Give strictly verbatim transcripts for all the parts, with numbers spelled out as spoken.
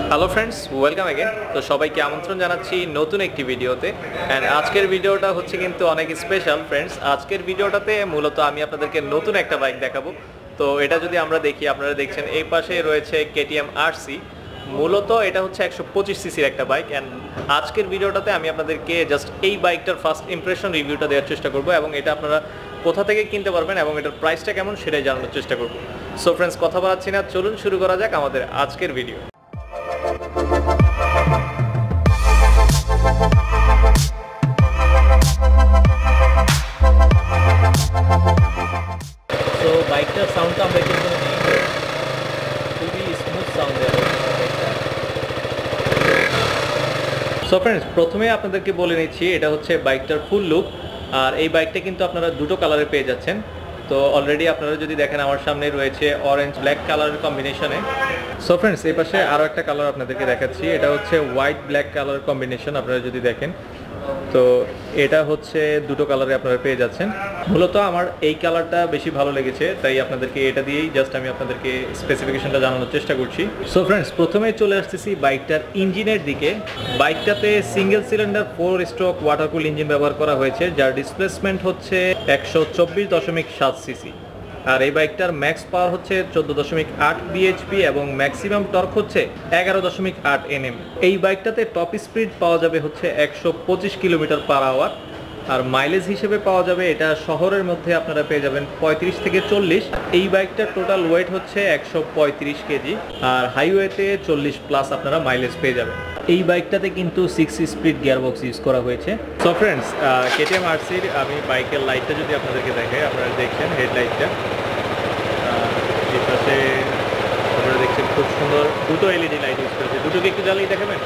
Hello friends, welcome again. তো সবাইকে আমন্ত্রণ জানাচ্ছি নতুন একটি ভিডিওতে। এন্ড আজকের ভিডিওটা হচ্ছে কিন্তু অনেক স্পেশাল ফ্রেন্ডস। আজকের ভিডিওটাতে মূলত আমি আপনাদেরকে নতুন একটা বাইক দেখাবো। তো এটা যদি আমরা দেখি, আপনারা দেখছেন এই পাশে রয়েছে কেটিএম আরসি। মূলত এটা হচ্ছে একশো পঁচিশ সিসির একটা বাইক। এন্ড আজকের ভিডিওটাতে আমি আপনাদেরকে জাস্ট এই বাইকটার ফার্স্ট ইমপ্রেশন রিভিউটা দেওয়ার চেষ্টা করব এবং এটা আপনারা কোথা থেকে কিনতে পারবেন এবং এটার প্রাইসটা কেমন সেটাই জানানোর চেষ্টা করব। সো ফ্রেন্ডস, কথা বলাচ্ছি না, চলুন শুরু করা যাক আমাদের আজকের ভিডিও। তো বাইকটার সাউন্ডটা আমরা একটু শুনে নিই, খুবই স্মুথ সাউন্ড দেওয়া বাইকটা। সো ফ্রেন্ডস, প্রথমে আপনাদেরকে বলে নিচ্ছি এটা হচ্ছে বাইকটার ফুল লুক। আর এই বাইকটা কিন্তু আপনারা দুটো কালারে পেয়ে যাচ্ছেন। তো অলরেডি আপনারা যদি দেখেন আমার সামনে রয়েছে অরেঞ্জ ব্ল্যাক কালারের কম্বিনেশনে। সো ফ্রেন্ডস, এই পাশে আরও একটা কালার আপনাদেরকে দেখাচ্ছি, এটা হচ্ছে হোয়াইট ব্ল্যাক কালার কম্বিনেশন। আপনারা যদি দেখেন তো এটা হচ্ছে দুটো কালারে আপনারা পেয়ে যাচ্ছেন। মূলত আমার এই কালারটা বেশি ভালো লেগেছে, তাই আপনাদেরকে এটা দিয়েই জাস্ট আমি আপনাদেরকে স্পেসিফিকেশনটা জানানোর চেষ্টা করছি। সো ফ্রেন্ডস, প্রথমে চলে আসতেছি বাইকটার ইঞ্জিনের দিকে। বাইকটাতে single cylinder four stroke water cool engine ব্যবহার করা হয়েছে, যার ডিসপ্লেসমেন্ট হচ্ছে একশো চব্বিশ দশমিক সাত সিসি। আর এই বাইকটার ম্যাক্স পাওয়ার হচ্ছে চোদ্দো দশমিক আট বিএইচপি এবং ম্যাক্সিমাম টর্ক হচ্ছে এগারো দশমিক আট এনএম। এই বাইকটাতে টপ স্পিড পাওয়া যাবে হচ্ছে একশো পঁচিশ কিলোমিটার পার আওয়ার। আর মাইলেজ হিসেবে পাওয়া যাবে এটা শহরের মধ্যে আপনারা পেয়ে যাবেন পঁয়ত্রিশ থেকে চল্লিশ। এই বাইকটার টোটাল ওয়েট হচ্ছে একশো পঁয়ত্রিশ কেজি আর হাইওয়েতে চল্লিশ প্লাস আপনারা মাইলেজ পেয়ে যাবেন। এই বাইকটাতে কিন্তু সিক্স স্পিড গিয়ারবক্স ইউজ করা হয়েছে। সো ফ্রেন্ডস, কেটিএম আরসির আমি বাইকের লাইটটা যদি আপনাদেরকে দেখাই, আপনারা দেখছেন হেডলাইটটা এই পাশে আপনারা দেখছেন খুব সুন্দর দুটো এলইডি লাইট ইউজ করেছে। দুটোকে একটু জ্বালিয়ে দেখাবেন।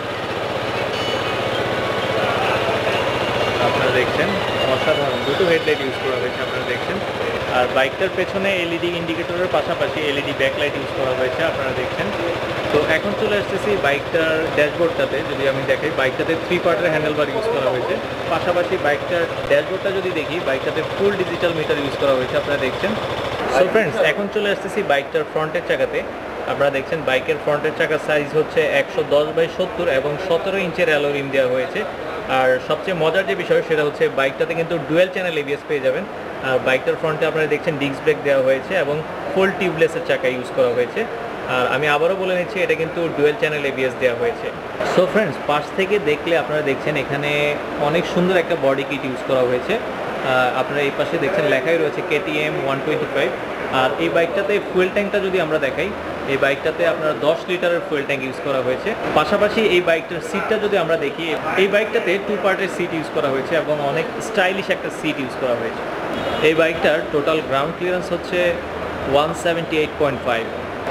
আপনারা দেখছেন অসাধারণ দুটো হেডলাইট ইউজ করা হয়েছে, আপনারা দেখছেন। আর বাইকটার পেছনে এলইডি ইন্ডিকেটরের পাশাপাশি এলইডি ব্যাকলাইট ইউজ করা হয়েছে, আপনারা দেখছেন। তো এখন চলে আসতেছি বাইকটার ড্যাশবোর্ডটাতে। যদি আমি দেখাই, বাইকটাতে থ্রি পার্টের হ্যান্ডেলবার ইউজ করা হয়েছে। পাশাপাশি বাইকটার ড্যাশবোর্ডটা যদি দেখি, বাইকটাতে ফুল ডিজিটাল মিটার ইউজ করা হয়েছে, আপনারা দেখছেন। সো ফ্রেন্ডস, এখন চলে আসতেছি বাইকটার ফ্রন্টের চাকাতে। আপনারা দেখছেন বাইকের ফ্রন্টের চাকার সাইজ হচ্ছে একশো দশ বাই সত্তর এবং সতেরো ইঞ্চের অ্যালো রিম দেওয়া হয়েছে। আর সবচেয়ে মজার যে বিষয় সেটা হচ্ছে বাইকটাতে কিন্তু ডুয়েল চ্যানেল এবিএস পেয়ে যাবেন। আর বাইকটার ফ্রন্টে আপনারা দেখছেন ডিস্ক ব্রেক দেওয়া হয়েছে এবং ফুল টিউবলেসের চাকা ইউজ করা হয়েছে। আর আমি আবারও বলে নিচ্ছি এটা কিন্তু ডুয়েল চ্যানেল এবিএস দেওয়া হয়েছে। সো ফ্রেন্ডস, পাশ থেকে দেখলে আপনারা দেখছেন এখানে অনেক সুন্দর একটা বডি কিট ইউজ করা হয়েছে। আপনারা এই পাশে দেখছেন লেখাই রয়েছে কেটিএম ওয়ান টোয়েন্টি ফাইভ। আর এই বাইকটাতে ফুয়েল ট্যাঙ্কটা যদি আমরা দেখাই, এই বাইকটাতে আপনার দশ লিটারের ফুয়েল ট্যাঙ্ক ইউজ করা হয়েছে। পাশাপাশি এই বাইকটার সিটটা যদি আমরা দেখি, এই বাইকটাতে টু পার্টের সিট ইউজ করা হয়েছে এবং অনেক স্টাইলিশ একটা সিট ইউজ করা হয়েছে। এই বাইকটার টোটাল গ্রাউন্ড ক্লিয়ারেন্স হচ্ছে one seventy eight point five.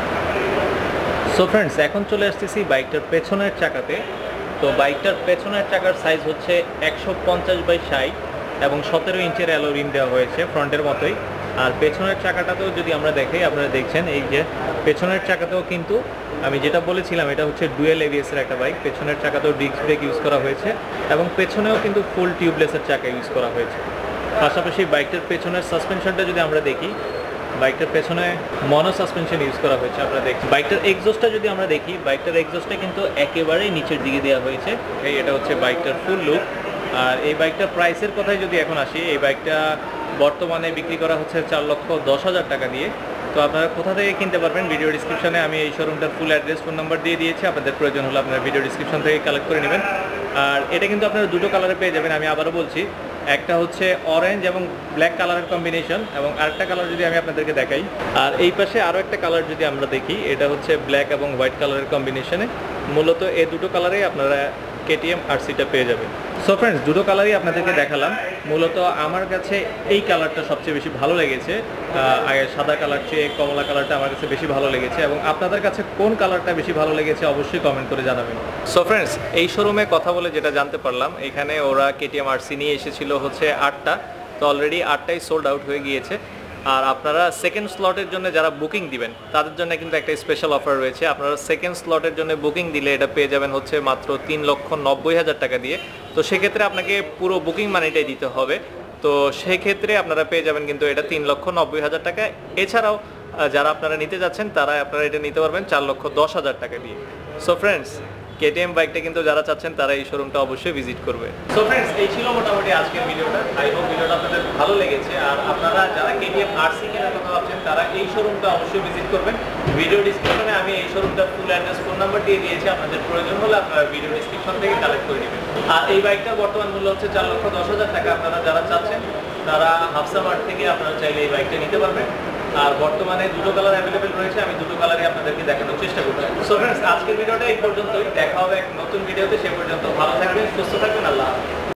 So friends, এখন চলে আসতেছি বাইকটার পেছনের চাকাতে। তো বাইকটার পেছনের চাকার সাইজ হচ্ছে একশো পঞ্চাশ বাই ষাট এবং সতেরো ইঞ্চের অ্যালো রিম দেওয়া হয়েছে ফ্রন্টের মতোই। আর পেছনের চাকাটাতেও যদি আমরা দেখি, আপনারা দেখছেন এই যে পেছনের চাকাতেও কিন্তু আমি যেটা বলেছিলাম এটা হচ্ছে ডুয়েল এবিএসের একটা বাইক। পেছনের চাকাতেও ডিস্ক ব্রেক ইউজ করা হয়েছে এবং পেছনেও কিন্তু ফুল টিউবলেসের চাকা ইউজ করা হয়েছে। পাশাপাশি বাইকটার পেছনের সাসপেনশনটা যদি আমরা দেখি, বাইকটার পেছনে মনো সাসপেনশন ইউজ করা হয়েছে, আপনারা দেখি। বাইকটার এক্সজস্টটা যদি আমরা দেখি, বাইকটার এক্সজস্টটা কিন্তু একেবারেই নিচের দিকে দেওয়া হয়েছে। এই এটা হচ্ছে বাইকটার ফুল লুক। আর এই বাইকটার প্রাইসের কথায় যদি এখন আসি, এই বাইকটা বর্তমানে বিক্রি করা হচ্ছে চার লক্ষ দশ হাজার টাকা দিয়ে। তো আপনারা কোথা থেকে কিনতে পারবেন, ভিডিও ডিসক্রিপশনে আমি এই শোরুমটার ফুল অ্যাড্রেস ফোন নাম্বার দিয়ে দিয়েছি। আপনাদের প্রয়োজন হলে আপনারা ভিডিও ডিসক্রিপশন থেকে কালেক্ট করে নেবেন। আর এটা কিন্তু আপনারা দুটো কালারে পেয়ে যাবেন, আমি আবারও বলছি। একটা হচ্ছে অরেঞ্জ এবং ব্ল্যাক কালারের কম্বিনেশন এবং আরেকটা কালার যদি আমি আপনাদেরকে দেখাই। আর এই পাশে আরও একটা কালার যদি আমরা দেখি, এটা হচ্ছে ব্ল্যাক এবং হোয়াইট কালারের কম্বিনেশনে। মূলত এই দুটো কালারেই আপনারা কেটিএম আরসিটা পেয়ে যাবেন। সো ফ্রেন্ডস, দুটো কালারই আপনাদেরকে দেখালাম। মূলত আমার কাছে এই কালারটা সবচেয়ে বেশি ভালো লেগেছে। আগে সাদা কালার চেয়ে কমলা কালারটা আমার কাছে বেশি ভালো লেগেছে এবং আপনাদের কাছে কোন কালারটা বেশি ভালো লেগেছে অবশ্যই কমেন্ট করে জানাবেন। সো ফ্রেন্ডস, এই শোরুমে কথা বলে যেটা জানতে পারলাম, এখানে ওরা কেটিএম আরসি নিয়ে এসেছিল হচ্ছে আটটা। তো অলরেডি আটটাই সোল্ড আউট হয়ে গিয়েছে। আর আপনারা সেকেন্ড স্লটের জন্য যারা বুকিং দিবেন তাদের জন্য কিন্তু একটা স্পেশাল অফার রয়েছে। আপনারা সেকেন্ড স্লটের জন্য বুকিং দিলে এটা পেয়ে যাবেন হচ্ছে মাত্র তিন লক্ষ নব্বই হাজার টাকা দিয়ে। তো সেক্ষেত্রে আপনাকে পুরো বুকিং মানিটাই দিতে হবে। তো সেই ক্ষেত্রে আপনারা পেয়ে যাবেন কিন্তু এটা তিন লক্ষ নব্বই হাজার টাকা। এছাড়াও যারা আপনারা নিতে যাচ্ছেন তারা আপনারা এটা নিতে পারবেন চার লক্ষ দশ হাজার টাকা দিয়ে। সো ফ্রেন্ডস, কেটিএম বাইকটা কিন্তু যারা চাচ্ছেন তারা এই শোরুমটা অবশ্যই ভিজিট করবে। সো ফ্রেন্ডস, এই ছিল মোটামুটি আজকের ভিডিওটা। আই হোপ ভিডিওটা আপনাদের ভালো লেগেছে। আর আপনারা যারা কেটিএম আরসি কেনার কথা ভাবছেন তারা এই শোরুমটা অবশ্যই ভিজিট করবেন। ভিডিও ডিসক্রিপশনে আমি এই শোরুমটার ফুল অ্যাড্রেস, ফোন নাম্বার দিয়ে দিয়েছি। আপনাদের প্রয়োজন হলে আপনারা ভিডিও ডিসক্রিপশন থেকে কালেক্ট করে নেবেন। আর এই বাইকটার বর্তমান মূল্য হচ্ছে চার লক্ষ দশ হাজার টাকা। আপনারা যারা চাচ্ছেন তারা হাফসা মার্ট থেকে আপনারা চাইলে এই বাইকটা নিতে পারবেন। আর বর্তমানে দুটো কালার অ্যাভেলেবেল রয়েছে, আমি দুটো কালারই আপনাদেরকে দেখানোর চেষ্টা করছি। সো ফ্রেন্ডস, আজকের ভিডিওটা এই পর্যন্তই। দেখা হবে এক নতুন ভিডিওতে। সে পর্যন্ত ভালো থাকবেন, সুস্থ থাকবেন। আল্লাহ হাফেজ।